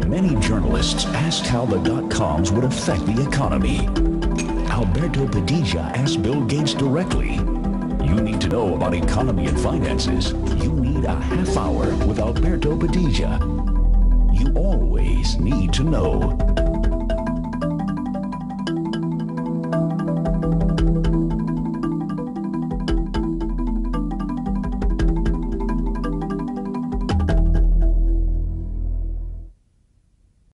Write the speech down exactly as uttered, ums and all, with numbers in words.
Many journalists asked how the dot-coms would affect the economy. Alberto Padilla asked Bill Gates directly. You need to know about economy and finances. You need a half hour with Alberto Padilla. You always need to know.